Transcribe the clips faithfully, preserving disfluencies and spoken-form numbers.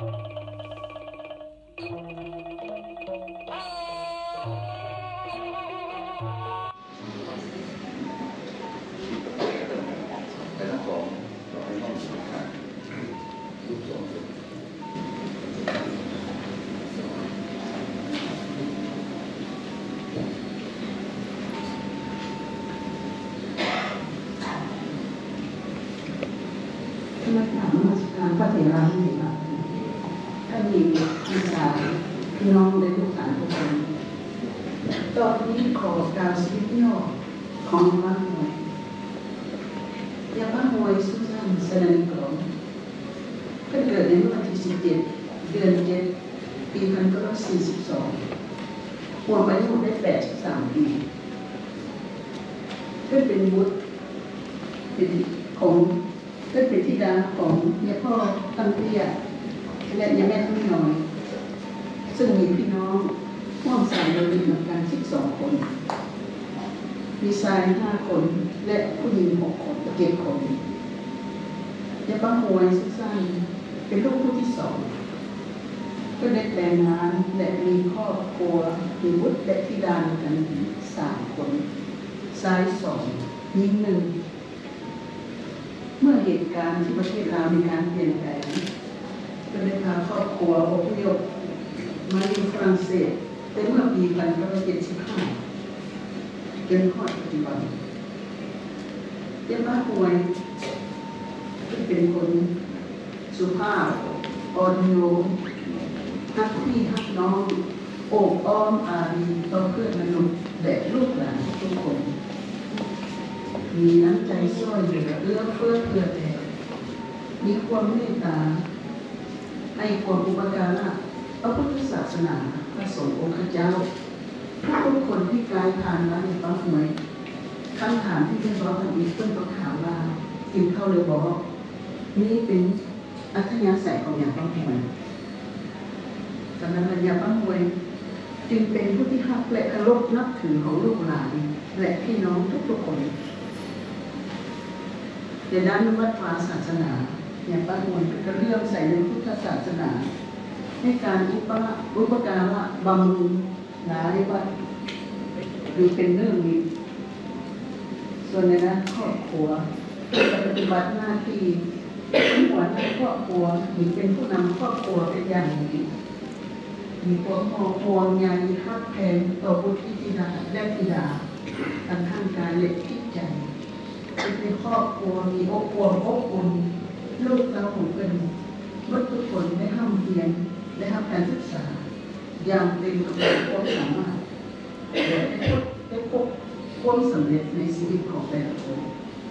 มาถามมาการพระเถระนี่ครับถ้ามีพี่ชายพี่น้องได้ลูกหลานทุกคนตอนนี้ขอการชีวิตย่อของบ้านหน่วยยาบ้านหน่วยสุสานเสนอกลองเพิ่งเกิดในวันที่สิบเจ็ดเดือนเจ็ดปีพันเก้าร้อยสี่สิบสองหัวไปหมดได้แปดสิบสามปีเพิ่งเป็นบุตรเป็นของเพิ่งเป็นธิดาของยาพ่อตั้งเตี้ยและยาแม่ทุ่งน้อยซึ่งมีพี่น้องร่วมสายโดยเหมือนกันสิบสองคนมีชายห้าคนและผู้หญิงหกคนเจ็ดคนยาบ้าหวยสุสานเป็นลูกผู้ที่สองก็ได้แต่งงานและมีครอบครัวมีบุตรและธิดากันสามคนชายสองหญิงหนึ่งเมื่อเหตุการณ์ที่ประเทศลาวมีการเปลี่ยนแปลงก็ได้พาครอบครัวอพยพมาอยู่ฝรั่งเศสในเมื่อปีพันเก้าร้อยเจ็ดสิบห้าจนฮอดปัจจุบันยาบ้าหวยที่เป็นคนสุภาพอ่อนโยนฮักพี่ฮักน้องโอบอ้อมอารีต่อเพื่อนมนุษย์และลูกหลานทุกคนมีน้ำใจช่วยเหลือเอื้อเฟื้อเผื่อแผ่มีความเมตตาให้ความอุปการะพระพุทธศาสนาพระสงฆ์องค์เจ้าทุกคนที่กายทานร้านในปั๊มหวยคำถามที่เพื่อนบอกกันอีกเพื่อนก็ถามว่ากินข้าวเลยบอกนี่เป็นอัธยาศัยของอย่างปั๊มหวยสำนักงานยาปั๊มหวยจึงเป็นผู้ที่ฮักและเคารพนับถือของลูกหลานและพี่น้องทุกๆคนในด้านวัดวาศาสนาอย่างป้าหวนก็เรื่องใส่ในพุทธศาสนาในการอุปอุปการะบำรุงหลายวัดหรือเป็นเรื่องนี้ส่วนในด้านครอบครัวปฏิบัติหน้าที่หัวหน้าครอบครัวหรือเป็นผู้นำครอบครัวเป็นอย่างนี้มีความห่วงใยฮักแพงต่อบุตรธิดาและธิดาทั้งทางกายและจิตใจในครอบครัวมีอบอุ่นอบอุ่นลูกเราของเป็นวัดทุกคนได้ห้ามเรียนได้รับการศึกษาอย่างเต็มกำลังความสามารถและได้พบได้พบความสำเร็จในชีวิตของแต่ละคน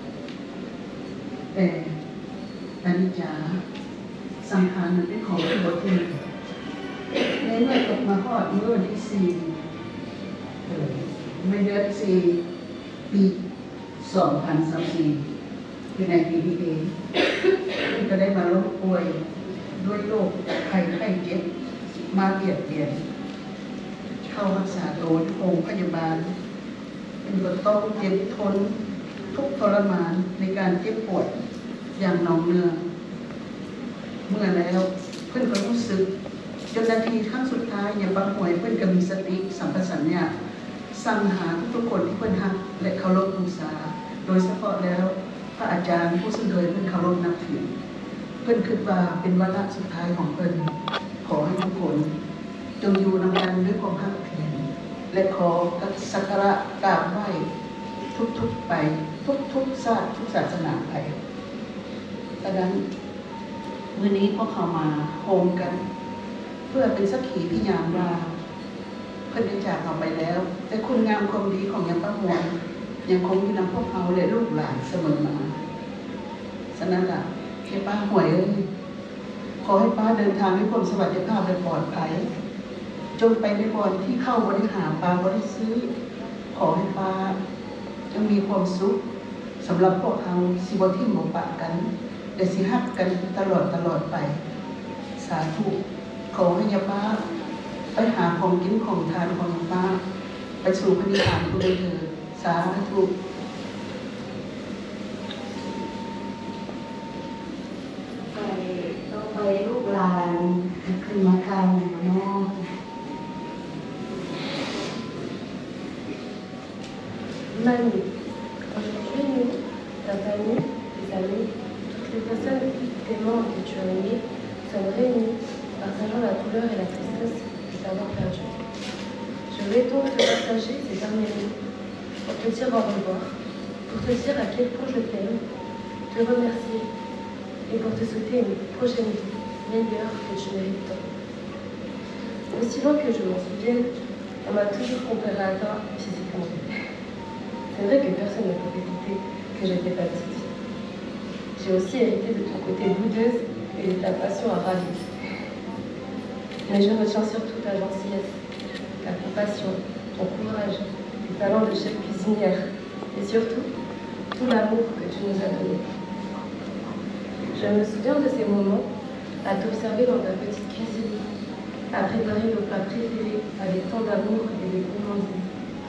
แต่อนิจจาสังขารนั้นเป็นของที่บทีในเมื่อตกมาฮอดเมื่อที่สี่ไม่เดือนสี่ปีสองพันสามสี่คือในปีนี้เองก็ได้มาล้มป่วยด้วยโรคไข้ไข้เจ็บมาเบียดเบียนเข้ารักษาตัวที่โรงพยาบาลเป็นก็ต้องเจ็บทนทุกทรมานในการเจ็บปวดอย่างหนองเนืองเมื่อแล้วเพื่อนก็รู้สึกจนนาทีครั้งสุดท้ายอย่างบางหวยเพื่อนก็มีสติสัมปชัญญะสั่งหาทุกคนที่เพื่อนฮักและเคารพบูชาโดยเฉพาะแล้วพระอาจารย์ผู้ซึ่งโดยเพื่อนเคารพนับถือเพื่อนคิดว่าเป็นวาระสุดท้ายของเพื่อนขอให้ทุกคนจงอยู่นำกันด้วยความฮักเพียรและขอสักการะกราบไหว้ทุกๆไปทุกๆศาสตร์ทุกศาสนาไปดังนั้นมื้อนี้พวกเขามาโฮมกันเพื่อเป็นสักขีพยานว่าเพื่อนได้จากเราไปแล้วแต่คุณงามความดีของยังป้าหวนยังคงอยู่นำพวกเขาและลูกหลานเสมอมาฉะนั้นล่ะให้ป้าหวยเลยขอให้ป้าเดินทางด้วยความสวัสดิภาพและปลอดภัยจงไปในบอนที่เข้าบริหารป้าบริซื้อขอให้ป้าจะมีความสุขสำหรับพวกเขาสิบที่หมกปะกันแต่สิฮักกันตลอดตลอดไปสาธุขอให้ยาป้าไปหาของกินของทานของป้าไปสู่พระนิพพานผู้ใดเถิดสาธุไปต้องไปลูกหลาน événements que tu as aimés sommes réunis, partageant la douleur et la tristesse de t'avoir perdu. Je vais donc te partager ces derniers mots pour te dire au revoir, pour te dire à quel point je t'aime, te remercier et pour te souhaiter une prochaine vie meilleure que tu mérites tant. Aussi loin que je m'en souvienne, on m'a toujours comparé à toi physiquement. C'est vrai que personne ne peut éviter que j'étais pas petite. J'ai aussi hérité de ton côté boudeuse et de ta passion à râler. Mais je retiens surtout ta gentillesse, ta compassion, ton courage, tes talents de chef cuisinière et surtout tout l'amour que tu nous as donné. Je me souviens de ces moments à t'observer dans ta petite cuisine, à préparer nos plats préférés avec tant d'amour et de gourmandise.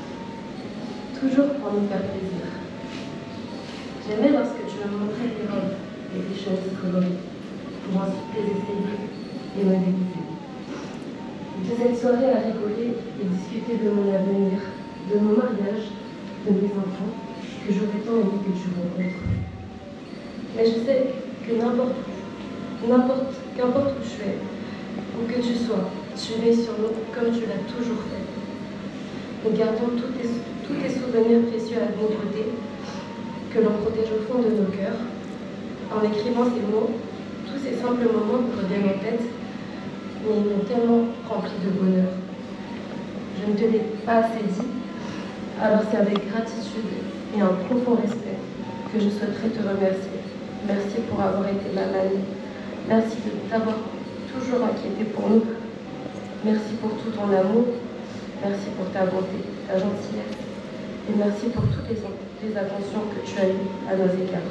Toujours pour nous faire plaisir. J'aimais lorsque tu me montrais tes robes et tes chemises colorées, pour ensuite les essayer et me déguiser. Nous faisions une soirée à rigoler et discuter de mon avenir, de mon mariage, de mes enfants, que j'aurais tant aimé que tu rencontres. Mais je sais que n'importe où, n'importe, qu'importe où tu es, où que tu sois, tu veilles sur nous comme tu l'as toujours fait. Nous gardons tous tes, tous tes souvenirs précieux à nos côtés, que l'on protège au fond de nos cœurs. En écrivant ces mots, tous ces simples moments me reviennent en tête, mais ils m'ont tellement rempli de bonheur. Je ne te l'ai pas assez dit, alors c'est avec gratitude et un profond respect que je souhaiterais te remercier. Merci pour avoir été ma mamie. Merci de t'avoir toujours inquiété pour nous. Merci pour tout ton amour. Merci pour ta bonté, ta gentillesse. Et merci pour toutes les, les attentions que tu as eues à nos égards.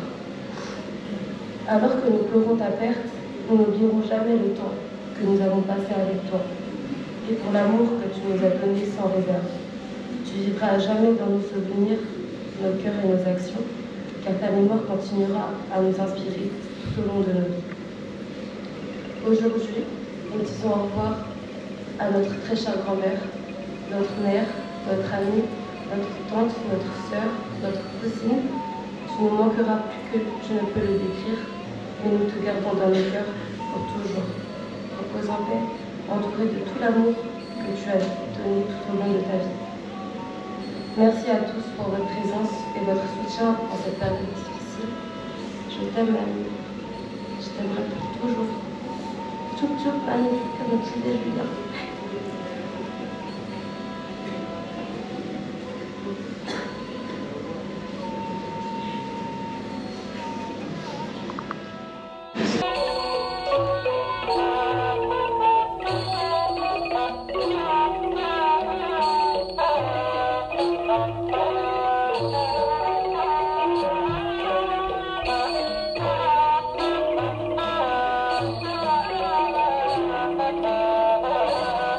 Alors que nous pleurons ta perte, nous n'oublierons jamais le temps que nous avons passé avec toi. Et pour l'amour que tu nous as donné sans réserve. Tu vivras à jamais dans nos souvenirs, nos cœurs et nos actions, car ta mémoire continuera à nous inspirer tout au long de nos vies. Aujourd'hui, nous disons au revoir à notre très chère grand-mère, notre mère, notre amie, notre tante, notre sœur, notre cousine. Tu ne manqueras plus que je ne peux le décrire, mais nous te gardons dans nos cœurs pour toujours. Repose en paix, entouré de tout l'amour que tu as donné tout au long de ta vie. Merci à tous pour votre présence et votre soutien en cette période difficile. Je t'aime, mamie. Je t'aimerai pour toujours. Tchoup tchoup, mamie, comme notre fille Julien. Thank you.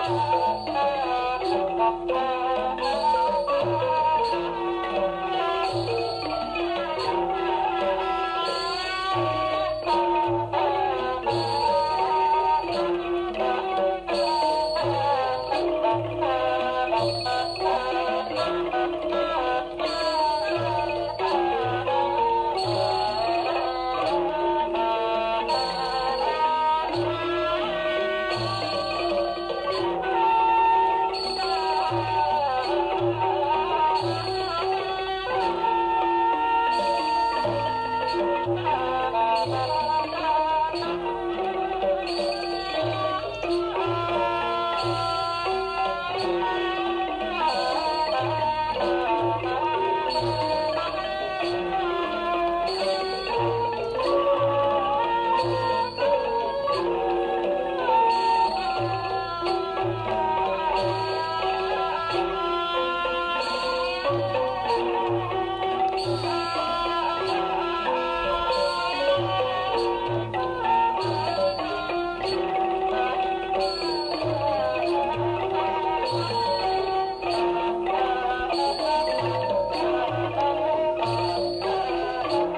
Thank you.